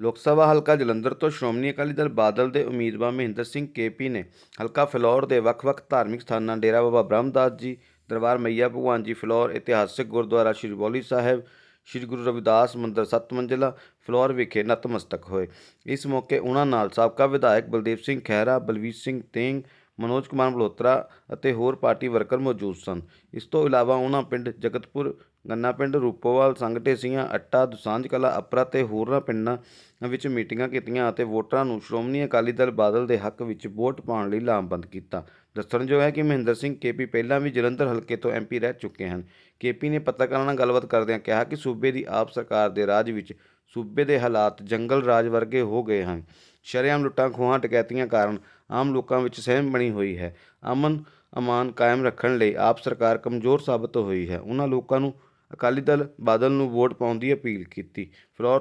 लोक सभा हल्का जलंधर तो श्रोमणी अकाली दल बादल के उम्मीदवार महेंद्र सिंह केपी ने हल्का फिलौर के ਵੱਖ-ਵੱਖ धार्मिक स्थानों डेरा बाबा ब्रह्मदास जी, दरबार मैया भगवान जी फिलौर, इतिहासिक गुरुद्वारा श्री बौली साहिब, श्री गुरु रविदास मंदिर 7 मंजिला फिलौर विखे नतमस्तक होए। इस मौके उन्हां नाल साबका विधायक बलदेव सिंह खैरा, बलवीर सिंह तेंग, मनोज कुमार मल्होत्रा ਅਤੇ ਹੋਰ ਪਾਰਟੀ ਵਰਕਰ ਮੌਜੂਦ ਸਨ। ਇਸ ਤੋਂ ਇਲਾਵਾ ਉਹਨਾਂ ਪਿੰਡ ਜਗਤਪੁਰ, ਗੰਨਾ ਪਿੰਡ, ਰੂਪੋਵਾਲ, ਸੰਘ ਢੇਸੀਆਂ, ਅੱਟਾ, ਦੁਸਾਂਝ ਕਲਾਂ, ਅਪਰਾ ਤੇ ਹੋਰਨਾਂ ਪਿੰਡਾਂ ਵਿੱਚ ਮੀਟਿੰਗਾਂ ਕੀਤੀਆਂ ਅਤੇ ਵੋਟਰਾਂ ਨੂੰ ਸ਼੍ਰੋਮਣੀ ਅਕਾਲੀ ਦਲ ਬਾਦਲ ਦੇ ਹੱਕ ਵਿੱਚ ਵੋਟ ਪਾਉਣ ਲਈ ਲਾਮਬੰਦ ਕੀਤਾ। ਦੱਸਣਯੋਗ ਹੈ ਕਿ ਮਹਿੰਦਰ ਸਿੰਘ ਕੇਪੀ ਪਹਿਲਾਂ ਵੀ ਜਲੰਧਰ ਹਲਕੇ ਤੋਂ MP ਰਹਿ ਚੁੱਕੇ ਹਨ। ਕੇਪੀ ਨੇ ਪੱਤਰਕਾਰਾਂ ਨਾਲ ਗੱਲਬਾਤ ਕਰਦਿਆਂ ਕਿਹਾ ਕਿ ਸੂਬੇ ਦੀ ਆਪ ਸਰਕਾਰ ਦੇ ਰਾਜ ਵਿੱਚ ਸੂਬੇ ਦੇ ਹਾਲਾਤ ਜੰਗਲ ਰਾਜ ਵਰਗੇ ਹੋ ਗਏ ਹਨ। ਸ਼ਰੇਆਮ ਲੁੱਟਾਂ ਖੋਹਾਂ ਡਕੈਤੀਆਂ ਕਾਰਨ ਆਮ ਲੋਕਾਂ ਵਿੱਚ ਸਹਿਮ ਬਣੀ ਹੋਈ ਹੈ। ਅਮਨ ਅਮਾਨ ਕਾਇਮ ਰੱਖਣ ਲਈ ਆਪ ਸਰਕਾਰ ਕਮਜ਼ੋਰ ਸਾਬਤ ਹੋਈ ਹੈ। ਉਹਨਾਂ ਲੋਕਾਂ ਨੂੰ ਅਕਾਲੀ ਦਲ ਬਾਦਲ ਨੂੰ ਵੋਟ ਪਾਉਣ ਦੀ ਅਪੀਲ ਕੀਤੀ। ਫਿਲੌਰ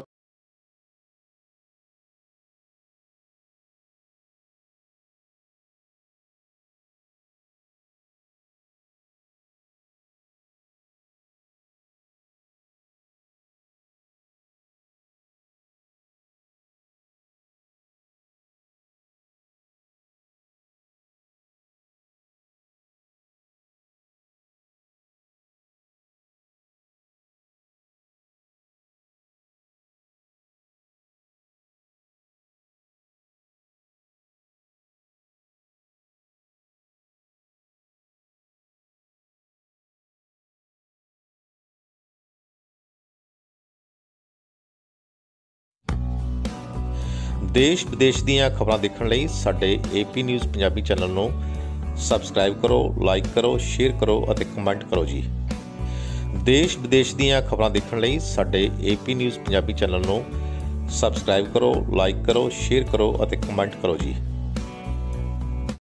देश विदेश ਦੀਆਂ ਖਬਰਾਂ ਦੇਖਣ ਲਈ ਸਾਡੇ AP ਨਿਊਜ਼ ਪੰਜਾਬੀ ਚੈਨਲ ਨੂੰ ਸਬਸਕ੍ਰਾਈਬ ਕਰੋ, ਲਾਈਕ ਕਰੋ, ਸ਼ੇਅਰ ਕਰੋ ਅਤੇ ਕਮੈਂਟ ਕਰੋ ਜੀ। ਦੇਸ਼ ਵਿਦੇਸ਼ ਦੀਆਂ ਖਬਰਾਂ ਦੇਖਣ ਲਈ ਸਾਡੇ AP ਨਿਊਜ਼ ਪੰਜਾਬੀ ਚੈਨਲ ਨੂੰ ਸਬਸਕ੍ਰਾਈਬ ਕਰੋ, ਲਾਈਕ ਕਰੋ, ਸ਼ੇਅਰ ਕਰੋ ਅਤੇ ਕਮੈਂਟ ਕਰੋ ਜੀ।